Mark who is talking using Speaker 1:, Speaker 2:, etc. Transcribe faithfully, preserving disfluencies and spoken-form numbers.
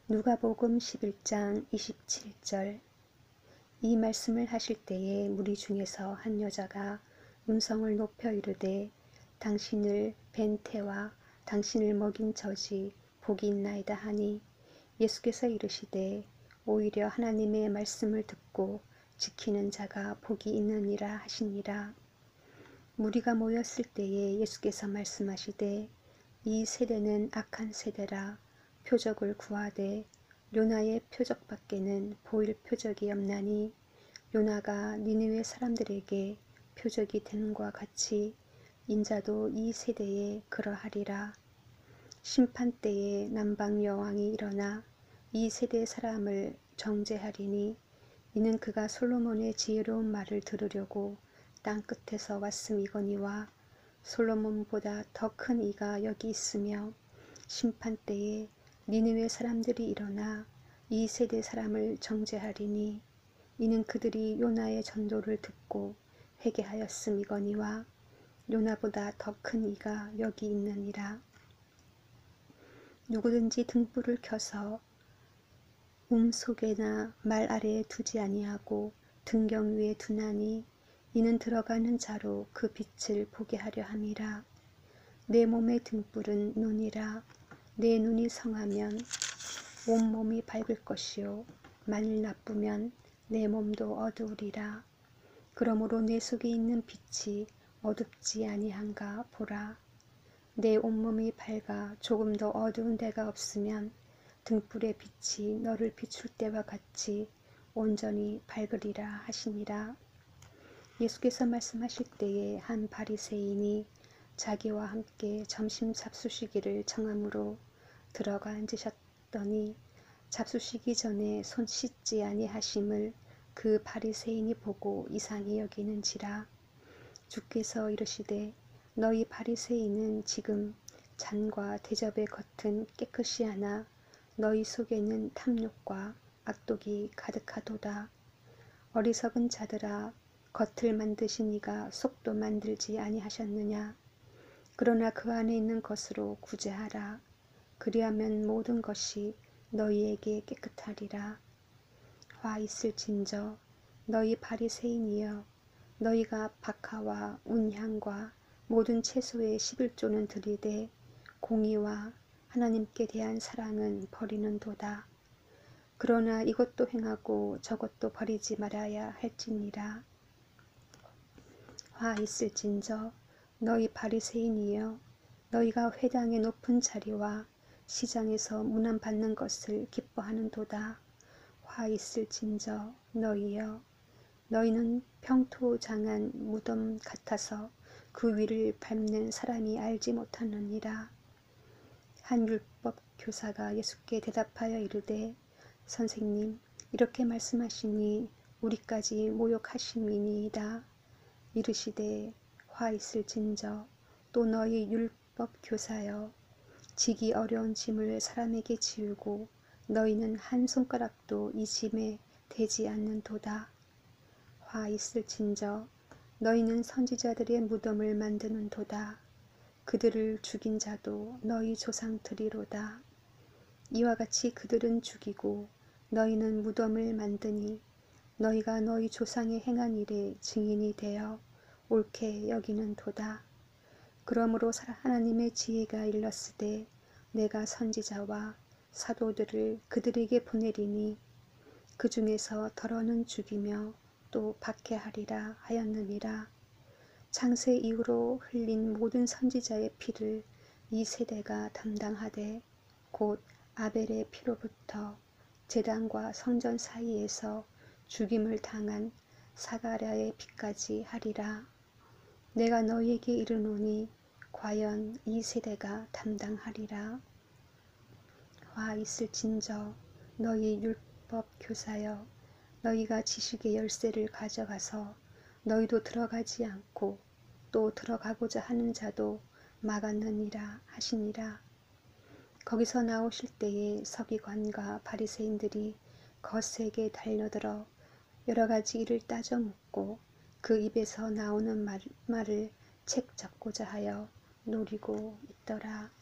Speaker 1: 누가복음 십일 장 이십칠 절. 이 말씀을 하실 때에 무리 중에서 한 여자가 음성을 높여 이르되 당신을 뵌 태와 당신을 먹인 젖이 복이 있나이다 하니, 예수께서 이르시되 오히려 하나님의 말씀을 듣고 지키는 자가 복이 있느니라 하시니라. 무리가 모였을 때에 예수께서 말씀하시되 이 세대는 악한 세대라. 표적을 구하되 요나의 표적밖에는 보일 표적이 없나니 요나가 니느웨 사람들에게 표적이 됨과 같이 인자도 이 세대에 그러하리라. 심판 때에 남방 여왕이 일어나 이 세대 사람을 정죄하리니, 이는 그가 솔로몬의 지혜로운 말을 들으려고 땅 끝에서 왔음이거니와 솔로몬보다 더 큰 이가 여기 있으며, 심판 때에 니느웨 사람들이 일어나 이 세대 사람을 정죄하리니, 이는 그들이 요나의 전도를 듣고 회개하였음이거니와 요나보다 더 큰 이가 여기 있느니라. 누구든지 등불을 켜서 움 속에나 말 아래에 두지 아니하고 등경 위에 두나니, 이는 들어가는 자로 그 빛을 보게 하려 함이라. 내 몸의 등불은 눈이라. 내 눈이 성하면 온몸이 밝을 것이요 만일 나쁘면 내 몸도 어두우리라. 그러므로 내 속에 있는 빛이 어둡지 아니한가 보라. 내 온몸이 밝아 조금 더 어두운 데가 없으면 등불의 빛이 너를 비출 때와 같이 온전히 밝으리라 하시니라. 예수께서 말씀하실 때에 한 바리새인이 자기와 함께 점심 잡수시기를 청함으로 들어가 앉으셨더니, 잡수시기 전에 손 씻지 아니하심을 그 바리새인이 보고 이상히 여기는지라. 주께서 이르시되 너희 바리새인은 지금 잔과 대접의 겉은 깨끗이 하나 너희 속에는 탐욕과 악독이 가득하도다. 어리석은 자들아, 겉을 만드신 이가 속도 만들지 아니하셨느냐. 그러나 그 안에 있는 것으로 구제하라. 그리하면 모든 것이 너희에게 깨끗하리라. 화 있을진저 너희 바리새인이여, 너희가 박하와 운향과 모든 채소의 십일조는 드리되 공의와 하나님께 대한 사랑은 버리는도다. 그러나 이것도 행하고 저것도 버리지 말아야 할지니라. 화 있을진저 너희 바리새인이여, 너희가 회당의 높은 자리와 시장에서 문안받는 것을 기뻐하는도다. 화 있을진저 너희여, 너희는 평토장한 무덤 같아서 그 위를 밟는 사람이 알지 못하느니라. 한 율법 교사가 예수께 대답하여 이르되 선생님, 이렇게 말씀하시니 우리까지 모욕하심이니이다. 이르시되 화 있을진저 또 너희 율법 교사여, 지기 어려운 짐을 사람에게 지우고 너희는 한 손가락도 이 짐에 대지 않는도다. 화 있을진저 너희는 선지자들의 무덤을 만드는도다. 그들을 죽인 자도 너희 조상들이로다. 이와 같이 그들은 죽이고 너희는 무덤을 만드니, 너희가 너희 조상의 행한 일에 증인이 되어 옳게 여기는도다. 그러므로 하나님의 지혜가 일렀으되 내가 선지자와 사도들을 그들에게 보내리니 그 중에서 더러는 죽이며 또 박해하리라 하였느니라. 창세 이후로 흘린 모든 선지자의 피를 이 세대가 담당하되 곧 아벨의 피로부터 제단과 성전 사이에서 죽임을 당한 사가랴의 피까지 하리라. 내가 너희에게 이르노니 과연 이 세대가 담당하리라. 화 있을진저 너희 율법 교사여, 너희가 지식의 열쇠를 가져가서 너희도 들어가지 않고 또 들어가고자 하는 자도 막았느니라 하시니라. 거기서 나오실 때에 서기관과 바리새인들이 거세게 달려들어 여러 가지 일을 따져 묻고 그 입에서 나오는 말, 말을 책 잡고자 하여 노리고 있더라.